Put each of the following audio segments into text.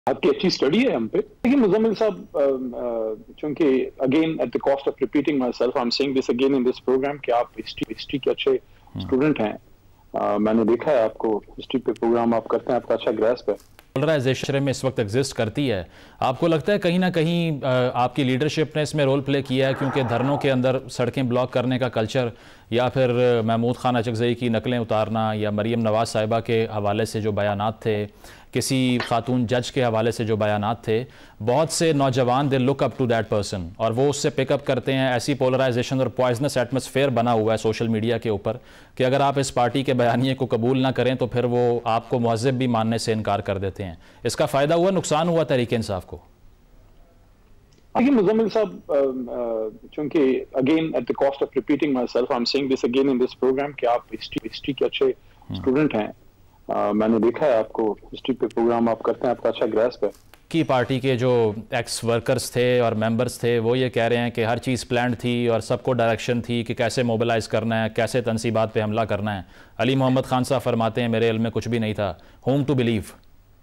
आपकी अच्छी स्टडी है हम पे। देखिए मुजम्मिल साहब, चूंकि again at the cost of repeating myself I am saying this again in this program कि आप हिस्ट्री के अच्छे स्टूडेंट हैं। मैंने देखा है आपको, हिस्ट्री पे प्रोग्राम आप करते हैं, आपका अच्छा ग्रास्प है। पोलराइजेशन में इस वक्त एग्जिस्ट करती है, आपको लगता है कहीं ना कहीं आपकी लीडरशिप ने इसमें रोल प्ले किया है, क्योंकि धरनों के अंदर सड़कें ब्लॉक करने का कल्चर, या फिर महमूद खान अचकज़ई की नकलें उतारना, या मरीम नवाज साहिबा के हवाले से जो बयानात थे, किसी खातून जज के हवाले से जो बयानात थे, बहुत से नौजवान they look up to that person और वो उससे पिकअप करते हैं। ऐसी पोलराइजेशन और पॉइजनस एटमॉस्फेयर बना हुआ है सोशल मीडिया के ऊपर कि अगर आप इस पार्टी के बयानिए को कबूल ना करें तो फिर वो आपको मुहज़्ज़ब भी मानने से इनकार कर देते हैं। इसका फ़ायदा हुआ, नुकसान हुआ तहरीक इंसाफ को? देखिए मुजम्मिल साहब, चूंकि again at the cost of repeating myself I am saying this again in this program कि आप हिस्ट्री के अच्छे स्टूडेंट हैं। मैंने देखा है आपको, हिस्ट्री पे प्रोग्राम आप करते हैं, आपका अच्छा ग्रास्प है। की पार्टी के जो एक्स वर्कर्स थे और मेंबर्स थे वो ये कह रहे हैं कि हर चीज़ प्लान्ड थी और सबको डायरेक्शन थी कि कैसे मोबिलाइज करना है, कैसे तनसीबात पे हमला करना है। अली मोहम्मद खान साहब फरमाते हैं मेरे इल्म में कुछ भी नहीं था। Whom to believe?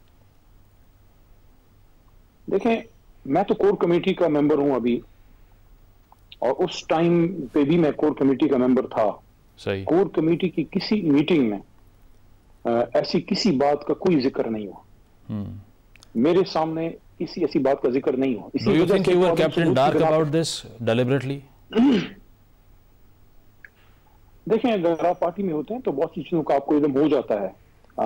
देखें, मैं तो कोर कमेटी का मेंबर हूं अभी, और उस टाइम पे भी मैं कोर कमेटी का मेंबर था। सही। कोर कमेटी की किसी मीटिंग में ऐसी किसी बात का कोई जिक्र नहीं हुआ। मेरे सामने किसी ऐसी बात का जिक्र नहीं हुआ। Do you think you were kept in dark about this deliberately? देखें, अगर आप पार्टी में होते हैं तो बहुत सी चीजों का आपको इल्म हो जाता है।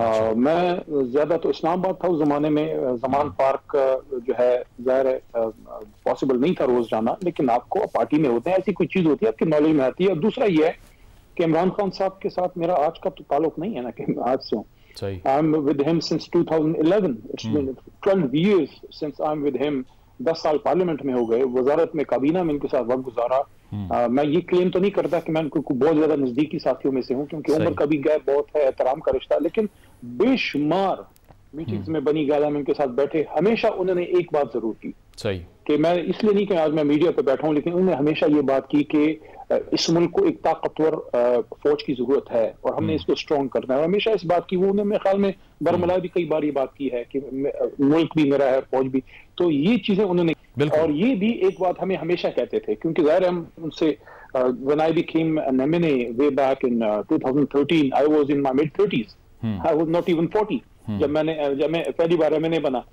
मैं ज्यादा तो इस्लामाबाद था उस जमाने में, जमान पार्क जो है जाहिर है पॉसिबल नहीं था रोज जाना, लेकिन आपको पार्टी में होते हैं ऐसी कोई चीज होती है आपकी नॉलेज में आती है। और दूसरा ये है कि इमरान खान साहब के साथ मेरा आज का तो ताल्लुक नहीं है ना कि आज से हूँ। I'm with him since 2011. It's been 12 years since I'm with him. 10 साल पार्लियामेंट में हो गए, वजारत में, काबीना में इनके साथ वक्त गुजारा। मैं ये क्लेम तो नहीं करता कि मैं उनको बहुत ज्यादा नजदीकी साथियों में से हूँ, क्योंकि उम्र का भी गैप बहुत है, एहतराम का रिश्ता, लेकिन बेशुमार मीटिंग्स में बनी गाला में उनके साथ बैठे, हमेशा उन्होंने एक बात जरूर की। सही। कि मैं इसलिए नहीं कि आज मैं मीडिया पे बैठा हूं, लेकिन उन्होंने हमेशा ये बात की कि इस मुल्क को एक ताकतवर फौज की जरूरत है और हमने इसको स्ट्रॉन्ग करना है। और हमेशा इस बात की वो उन्होंने मेरे ख्याल में बरमला भी कई बार ये बात की है कि मुल्क भी मेरा है, फौज भी। तो ये चीजें उन्होंने, और ये भी एक बात हमें हमेशा कहते थे, क्योंकि जाहिर हम उनसे when I became an MNA way back in 2013, I was in my mid 30s. I was not even 40 जब मैं पहली बार MNA बना।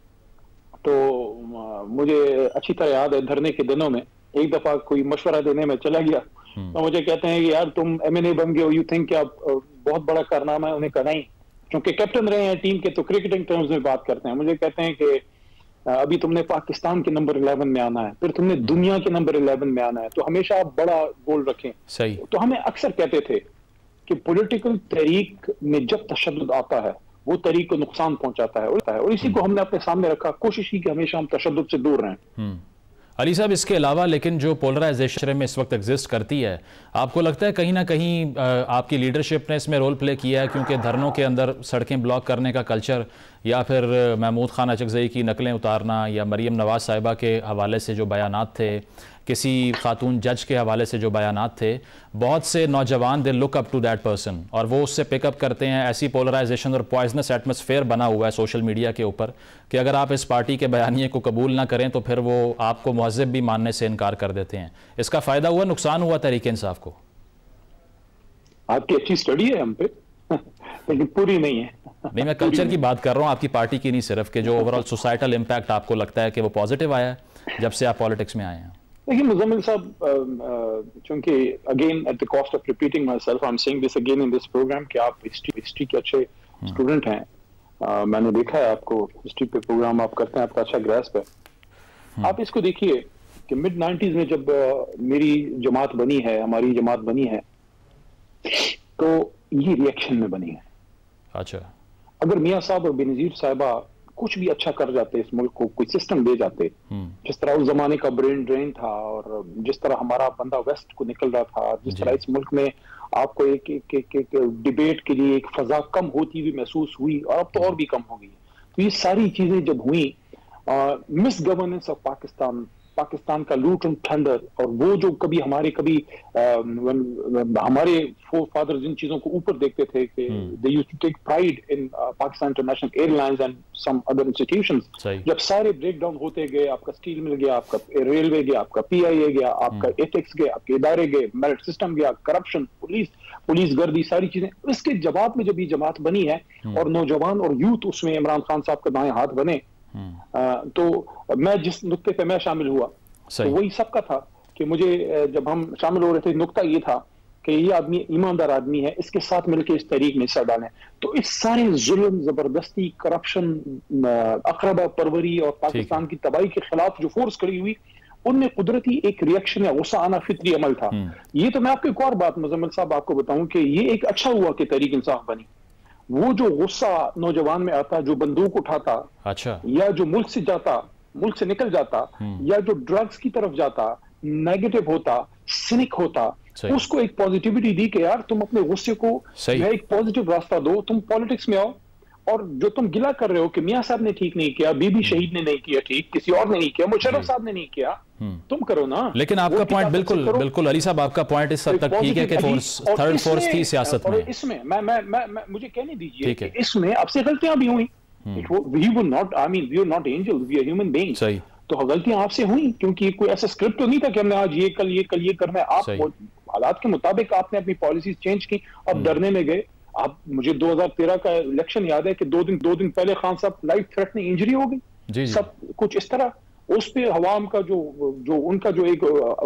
तो मुझे अच्छी तरह याद है, धरने के दिनों में एक दफा कोई मशवरा देने में चला गया, तो मुझे कहते हैं कि यार तुम MNA बन गए हो, यू थिंक क्या बहुत बड़ा कारनामा है? उन्हें कहा नहीं, क्योंकि कैप्टन रहे हैं टीम के तो क्रिकेटिंग टर्म्स में बात करते हैं। मुझे कहते हैं कि अभी तुमने पाकिस्तान के नंबर 11 में आना है, फिर तुमने दुनिया के नंबर 11 में आना है, तो हमेशा आप बड़ा गोल रखें। सही। तो हमें अक्सर कहते थे कि पॉलिटिकल तहरीक में जब तशद्दुद आता है वो तहरीक को नुकसान पहुंचाता है, और इसी को हमने अपने सामने रखा, कोशिश की कि हमेशा हम तशद्दुद से दूर रहें। अली साहब, इसके अलावा लेकिन जो पोलराइजेशन में इस वक्त एग्जिस्ट करती है, आपको लगता है कहीं ना कहीं आपकी लीडरशिप ने इसमें रोल प्ले किया है, क्योंकि धरनों के अंदर सड़कें ब्लॉक करने का कल्चर, या फिर महमूद खान अचकज़ई की नकलें उतारना, या मरीम नवाज साहिबा के हवाले से जो बयानात थे, किसी खातून जज के हवाले से जो बयानात थे, बहुत से नौजवान they look up to that person और वो उससे पिकअप करते हैं। ऐसी पोलराइजेशन और पॉइजनस एटमॉस्फेयर बना हुआ है सोशल मीडिया के ऊपर कि अगर आप इस पार्टी के बयानिए को कबूल ना करें तो फिर वो आपको मुहज़्ज़ब भी मानने से इनकार कर देते हैं। इसका फ़ायदा हुआ, नुकसान हुआ तहरीक इंसाफ को? आपकी अच्छी स्टडी है हम पे लेकिन पूरी नहीं है। नहीं, मैं कल्चर की बात कर रहा हूँ, आपकी पार्टी की नहीं सिर्फ, कि जो ओवरऑल सोसाइटल इम्पैक्ट आपको लगता है कि वो पॉजिटिव आया है जब से आप पॉलिटिक्स में आए हैं। देखिए मुजम्मिल साहब, चूंकि again at the cost of repeating myself I am saying this again in this program कि आप हिस्ट्री के अच्छे स्टूडेंट हैं। मैंने देखा है आपको, हिस्ट्री पे प्रोग्राम आप करते हैं, आपका अच्छा ग्रास्प है। आप इसको देखिए कि मिड 90s में जब मेरी जमात बनी है, हमारी जमात बनी है, तो ये रिएक्शन में बनी है। अच्छा, अगर मियाँ साहब और बेनजीर साहिबा कुछ भी अच्छा कर जाते, इस मुल्क को कोई सिस्टम दे जाते, जिस तरह उस जमाने का ब्रेन ड्रेन था और जिस तरह हमारा बंदा वेस्ट को निकल रहा था, जिस तरह इस मुल्क में आपको एक डिबेट के लिए एक फजा कम होती हुई महसूस हुई, और अब तो और भी कम हो गई। तो ये सारी चीजें जब हुई, misgovernance of Pakistan Pakistan का लूट एंड थंडर, और वो जो कभी हमारे फादर्स इन चीजों को ऊपर देखते थे कि they used to take pride in Pakistan international airlines and some other institutions, जब सारे ब्रेक डाउन होते गए, आपका स्टील मिल गया, आपका रेलवे गया, आपका PIA गया, आपका एथिक्स गया, आपके इदारे गए, मेरिट सिस्टम गया, करप्शन, पुलिस गर्दी, सारी चीजें, इसके जवाब में जब ये जमात बनी है और नौजवान और यूथ उसमें इमरान खान साहब के दाएं हाथ बने, तो मैं जिस नुक्ते पे मैं शामिल हुआ तो वही सबका था कि मुझे, जब हम शामिल हो रहे थे, नुक्ता ये था कि ये आदमी ईमानदार आदमी है, इसके साथ मिलकर इस तहरीक में हिस्सा डालें। तो इस सारे जुल्म, जबरदस्ती, करप्शन, अकरबा परवरी और पाकिस्तान की तबाही के खिलाफ जो फोर्स खड़ी हुई, उनमें कुदरती एक रिएक्शन है, गुस्सा आना फितरी अमल था। ये तो मैं आपको एक और बात मुजम्मिल साहब आपको बताऊं कि ये एक अच्छा हुआ कि तहरीक इंसाफ बनी। वो जो गुस्सा नौजवान में आता, जो बंदूक उठाता, अच्छा, या जो मुल्क से निकल जाता, या जो ड्रग्स की तरफ जाता, नेगेटिव होता, सिनिक होता, उसको एक पॉजिटिविटी दी कि यार तुम अपने गुस्से को एक पॉजिटिव रास्ता दो, तुम पॉलिटिक्स में आओ, और जो तुम गिला कर रहे हो कि मियां साहब ने ठीक नहीं किया, बीबी शहीद ने नहीं किया ठीक, किसी और ने नहीं किया, मुशर्रफ साहब ने नहीं किया, तुम करो ना। लेकिन आपका पॉइंट बिल्कुल अली साहब, आपका पॉइंट इस हद तक ठीक है कि थर्ड फोर्स थी सियासत में। इसमें मैं मुझे कहने दीजिए कि इसमें आपसे गलतियां भी हुई। We were not, I mean, we are not angels, we are human beings. सही। तो गलतियां आपसे हुई, क्योंकि कोई ऐसा स्क्रिप्ट तो नहीं था कि हमने आज ये कल ये करना है। आप हालात के मुताबिक आपने अपनी पॉलिसीज चेंज की, अब डरने में गए। आप, मुझे 2013 का इलेक्शन याद है कि दो दिन पहले खान साहब लाइफ थ्रेटनिंग इंजरी हो गई, सब कुछ इस तरह। उस पे हवाम का जो उनका जो एक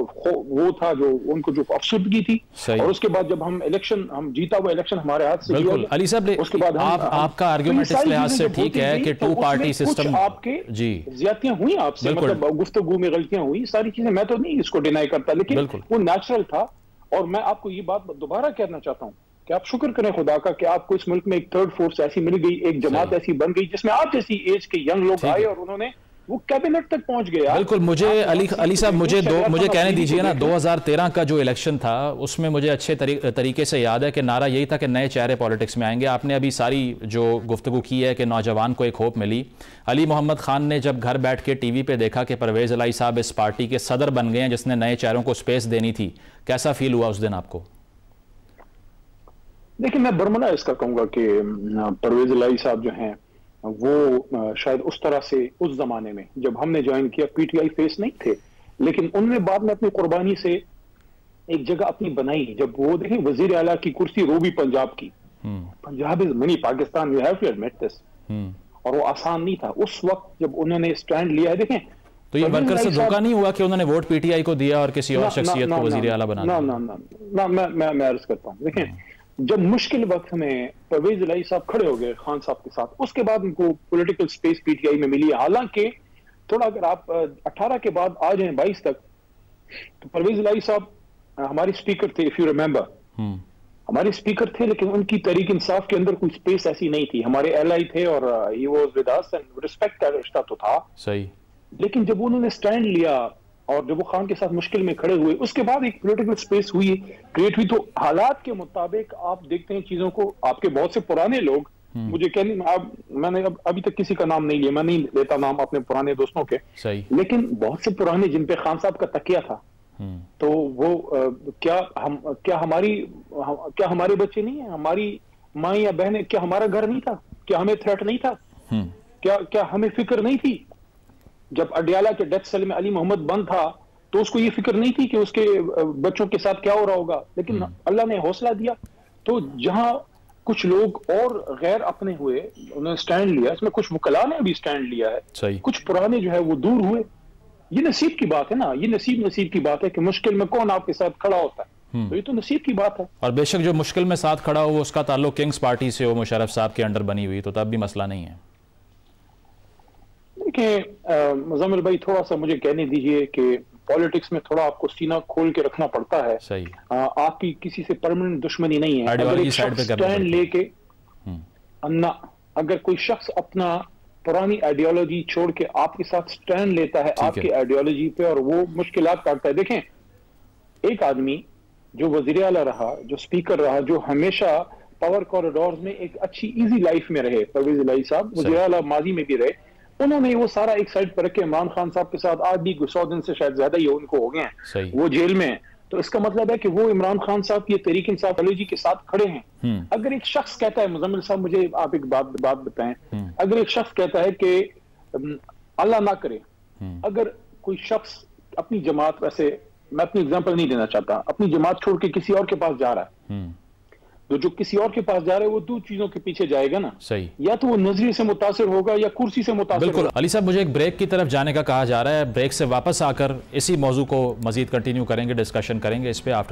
वो था, जो उनको जो अफसरदगी थी, और उसके बाद जब हम जीता हुआ इलेक्शन हमारे हाथ से, बिल्कुल अली साहब, उसके बाद आपका आर्गुमेंट इस लिहाज से ठीक है कि 2 पार्टी सिस्टम, आपके जी ज्यादतियां हुई आपसे, मतलब गुफ्तगू में गलतियां हुई, सारी चीजें, मैं तो नहीं इसको डिनाई करता, लेकिन वो नेचुरल था। और मैं आपको ये बात दोबारा कहना चाहता हूँ कि आप शुक्र करें खुदा का कि आपको इस मुल्क में एक थर्ड फोर्स ऐसी मिल गई, एक जमात ऐसी बन गई जिसमें आप जैसी एज के यंग लोग आए और उन्होंने वो कैबिनेट तक पहुंच गया। बिल्कुल। मुझे अली साहब, मुझे कहने दीजिए ना, 2013 का जो इलेक्शन था उसमें मुझे अच्छे तरीके से याद है कि नारा यही था कि नए चेहरे पॉलिटिक्स में आएंगे। आपने अभी सारी जो गुफ्तगू की है कि नौजवान को एक होप मिली। अली मोहम्मद खान ने जब घर बैठ के टीवी पे देखा कि परवेज इलाही साहब इस पार्टी के सदर बन गए हैं जिसने नए चेहरों को स्पेस देनी थी, कैसा फील हुआ उस दिन आपको? देखिए, मैं बरमला इसका कहूंगा कि परवेज इलाही साहब जो हैं वो शायद उस तरह से उस जमाने में जब हमने ज्वाइन किया PTI फेस नहीं थे, लेकिन उन्होंने बाद में अपनी कुर्बानी से एक जगह अपनी बनाई। जब वो देखें वजीर आला की कुर्सी रोबी पंजाब की, Punjab is mini Pakistan, we have to admit this, और वो आसान नहीं था उस वक्त जब उन्होंने स्टैंड लिया है। देखें, तो ये वर्कर से धोखा नहीं हुआ कि उन्होंने वोट PTI को दिया और किसी और शख्सियत को वजीर आला बना दिया? ना, मैं अर्ज करता हूँ। देखें, जब मुश्किल वक्त में परवेज इलाही साहब खड़े हो गए खान साहब के साथ, उसके बाद उनको पॉलिटिकल स्पेस PTI में मिली। हालांकि थोड़ा अगर आप 18 के बाद आ जाएं 22 तक, तो परवेज इलाही साहब हमारे स्पीकर थे, इफ यू रिमेंबर, हमारे स्पीकर थे, लेकिन उनकी तहरीक इंसाफ के अंदर कोई स्पेस ऐसी नहीं थी। हमारे एलआई थे और he was with us and respect का रिश्ता तो था सही, लेकिन जब उन्होंने स्टैंड लिया और जब वो खान के साथ मुश्किल में खड़े हुए, उसके बाद एक पॉलिटिकल स्पेस हुई, क्रिएट हुई। तो हालात के मुताबिक आप देखते हैं चीजों को। आपके बहुत से पुराने लोग, मुझे कहने, मैंने अभी तक किसी का नाम नहीं लिया, मैं नहीं लेता नाम अपने पुराने दोस्तों के, लेकिन बहुत से पुराने जिन पे खान साहब का तकिया था, तो वो क्या हमारे बच्चे नहीं है, हमारी माँ या बहनें, क्या हमारा घर नहीं था, क्या हमें थ्रेट नहीं था, क्या हमें फिक्र नहीं थी? जब अडियाला के डेथ सेल में अली मोहम्मद बंद था तो उसको ये फिक्र नहीं थी कि उसके बच्चों के साथ क्या हो रहा होगा, लेकिन अल्लाह ने हौसला दिया। तो जहां कुछ लोग और गैर अपने हुए, उन्होंने स्टैंड लिया, इसमें कुछ वकला ने भी स्टैंड लिया है, कुछ पुराने जो है वो दूर हुए। ये नसीब की बात है ना, ये नसीब की बात है कि मुश्किल में कौन आपके साथ खड़ा होता है, तो ये तो नसीब की बात है। और बेशक जो मुश्किल में साथ खड़ा हो उसका ताल्लुक किंग्स पार्टी से हो, मुशर्रफ साहब के अंडर बनी हुई, तो तब भी मसला नहीं है। देखिए मुजम्मिल भाई, थोड़ा सा मुझे कहने दीजिए कि पॉलिटिक्स में थोड़ा आपको सीना खोल के रखना पड़ता है। सही। आपकी किसी से परमानेंट दुश्मनी नहीं है। अगर एक शख्स स्टैंड लेके अगर कोई शख्स अपना पुरानी आइडियोलॉजी छोड़ के आपके साथ स्टैंड लेता है आपकी आइडियोलॉजी पे, और वो मुश्किलात काटता है। देखें, एक आदमी जो वजीर आला रहा, जो स्पीकर रहा, जो हमेशा पावर कॉरिडोर्स में एक अच्छी इजी लाइफ में रहे, परवेज इलाही साहब वजीर आला माजी में भी रहे, उन्होंने वो सारा एक साइड पर रख के इमरान खान साहब के साथ आज भी 100 दिन से शायद ज्यादा ही उनको हो गए हैं, वो जेल में है। तो इसका मतलब है कि वो इमरान खान साहब की तहरीक इंसाफ जी के साथ खड़े हैं। अगर एक शख्स कहता है, मुजम्मिल साहब मुझे आप एक बात बताएं, अगर एक शख्स कहता है कि अल्लाह ना करे, अगर कोई शख्स अपनी जमात, वैसे मैं अपनी एग्जांपल नहीं देना चाहता, अपनी जमात छोड़ के किसी और के पास जा रहा है, तो जो किसी और के पास जा रहा है वो दो चीजों के पीछे जाएगा ना, सही, या तो वो नजरिए से मुतासिर होगा या कुर्सी से मुतासिर होगा। अली साहब, मुझे एक ब्रेक की तरफ जाने का कहा जा रहा है, ब्रेक से वापस आकर इसी मौजू को मजीद कंटिन्यू करेंगे, डिस्कशन करेंगे इस पे।